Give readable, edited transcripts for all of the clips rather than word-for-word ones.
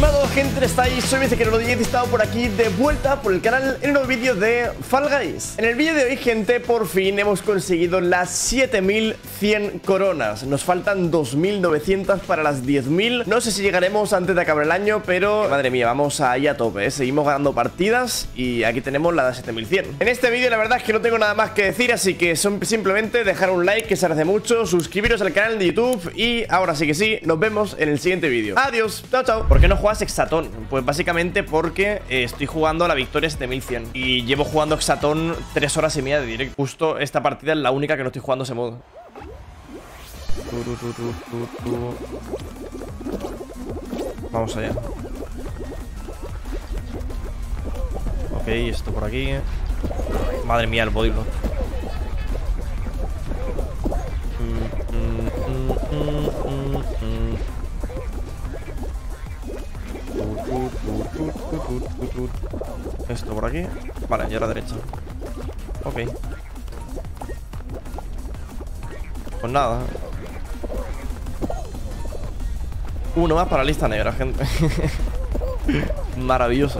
Animado, gente, estáis, soy Mecequero10 y he estado por aquí de vuelta por el canal en un nuevo vídeo de Fall Guys. En el vídeo de hoy, gente, por fin hemos conseguido las 7100 coronas. Nos faltan 2900 para las 10.000. No sé si llegaremos antes de acabar el año, pero madre mía, vamos ahí a tope, ¿eh? Seguimos ganando partidas y aquí tenemos las 7100. En este vídeo la verdad es que no tengo nada más que decir, así que simplemente dejar un like, que se agradece mucho, suscribiros al canal de YouTube y ahora sí que sí, nos vemos en el siguiente vídeo. Adiós, chao, chao. ¿Por qué no juegas Hexatón? Pues básicamente porque estoy jugando a la victoria 7100 y llevo jugando Hexatón 3 horas y media de directo. Justo esta partida es la única que no estoy jugando ese modo. Vamos allá. Ok, esto por aquí. Madre mía, el bodyblock. Esto por aquí. Vale, y a la derecha. Ok. Pues nada. Uno más para la lista negra, gente. Maravilloso.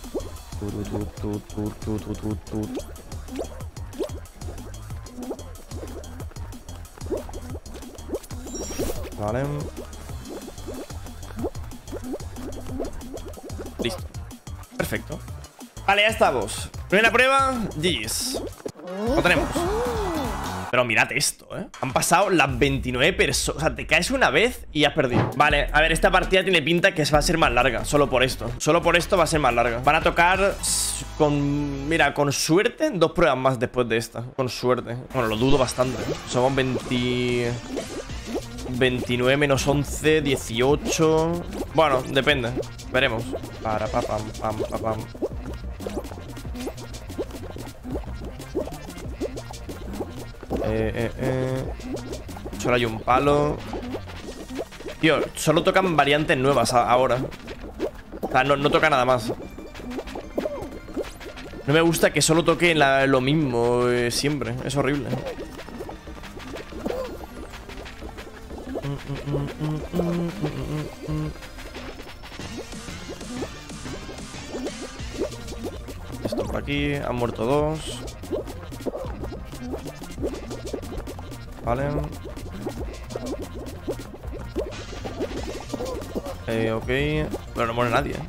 Vale. Listo. Perfecto. Vale, ya estamos. Primera prueba, GG's. Lo tenemos. Pero mirad esto, ¿eh? Han pasado las 29 personas. O sea, te caes una vez y has perdido. Vale, a ver, esta partida tiene pinta que va a ser más larga. Solo por esto. Solo por esto va a ser más larga. Van a tocar con... Mira, con suerte 2 pruebas más después de esta. Con suerte. Bueno, lo dudo bastante, ¿eh? Somos 29 menos 11, 18. Bueno, depende. Veremos. Para, pa, pam, pam, pa, pam. Solo hay un palo. Tío, solo tocan variantes nuevas ahora. O sea, no toca nada más. No me gusta que solo toque lo mismo siempre. Es horrible. Esto por aquí. Han muerto 2. Vale. Ok. Pero no muere nadie.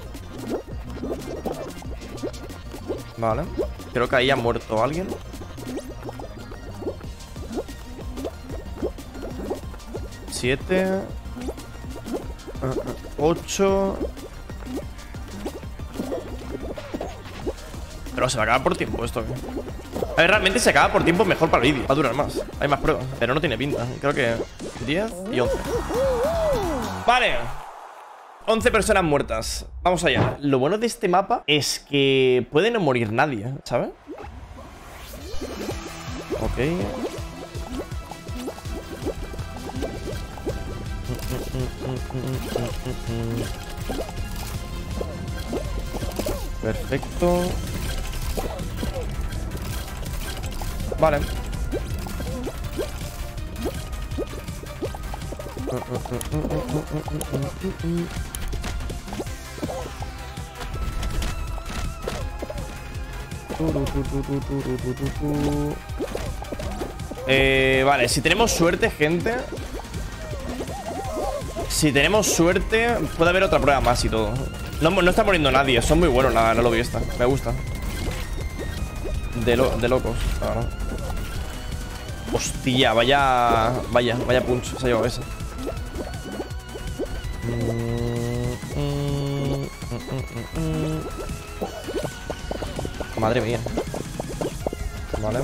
Vale. Creo que ahí ha muerto alguien. 7 8. Pero se va a acabar por tiempo esto, ¿qué? A ver, realmente se acaba por tiempo mejor para el vídeo. Va a durar más. Hay más pruebas. Pero no tiene pinta. Creo que 10 y 11. Vale. 11 personas muertas. Vamos allá. Lo bueno de este mapa es que puede no morir nadie, ¿sabes? Ok. Perfecto. Vale. Vale, si tenemos suerte, gente. Si tenemos suerte, puede haber otra prueba más y todo. No está muriendo nadie. Son muy buenos la lobby esta. Me gusta. De locos, claro. Hostia, vaya punch se ha llevado ese. Madre mía. Vale.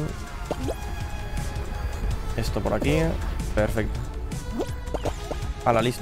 Esto por aquí. Perfecto. Hala, listo.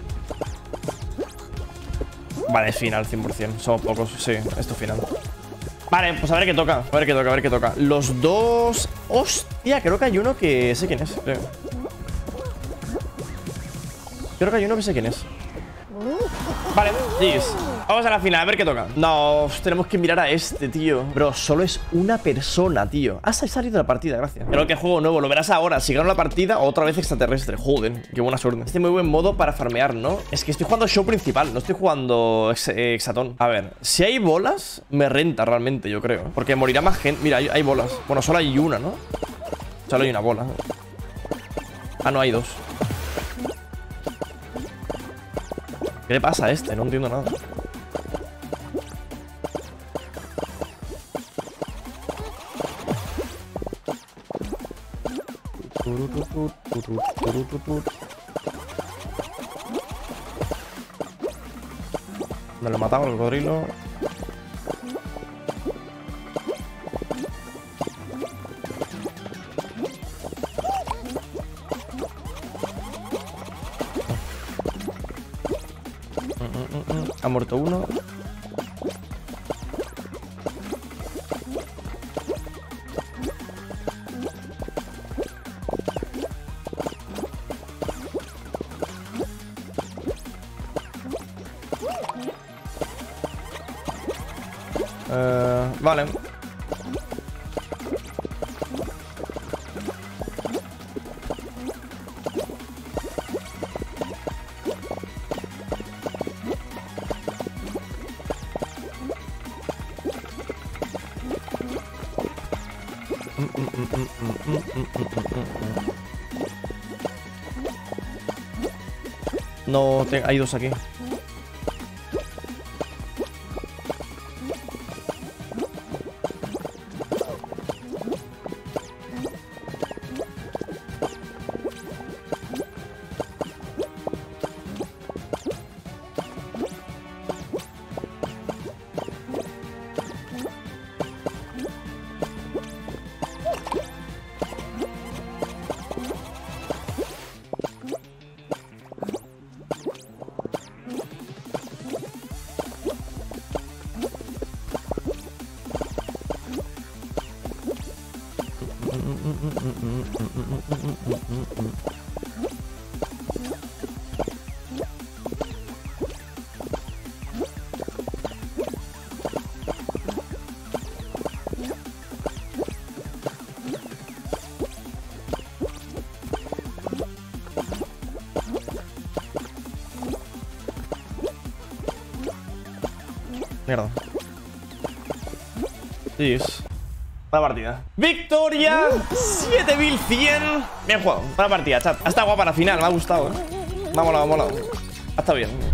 Vale, es final 100%. Somos pocos, sí, esto es final. Vale, pues a ver qué toca. A ver qué toca, a ver qué toca. Los dos... Hostia, creo que hay uno que sé quién es, creo que hay uno que sé quién es. Vale, GG's. Vamos a la final, a ver qué toca. No, tenemos que mirar a este, tío. Bro, solo es una persona, tío. Has salido de la partida, gracias. Creo que juego nuevo, lo verás ahora. Si gano la partida, otra vez extraterrestre. Joder, qué buena suerte. Este es muy buen modo para farmear, ¿no? Es que estoy jugando show principal, no estoy jugando hexatón. A ver, si hay bolas, me renta realmente, yo creo. Porque morirá más gente. Mira, hay bolas. Bueno, solo hay una, ¿no? Solo hay una bola. Ah, no, hay dos. ¿Qué le pasa a este? No entiendo nada. Me lo mataba el cocodrilo. Ha muerto uno. Vale. No, hay dos aquí. Mierda. Dios. Buena partida. ¡Victoria! 7100. Bien jugado. Buena partida, chat. Ha estado guapa la final, me ha gustado, ¿eh? Me ha molado, me ha molado. Ha estado bien.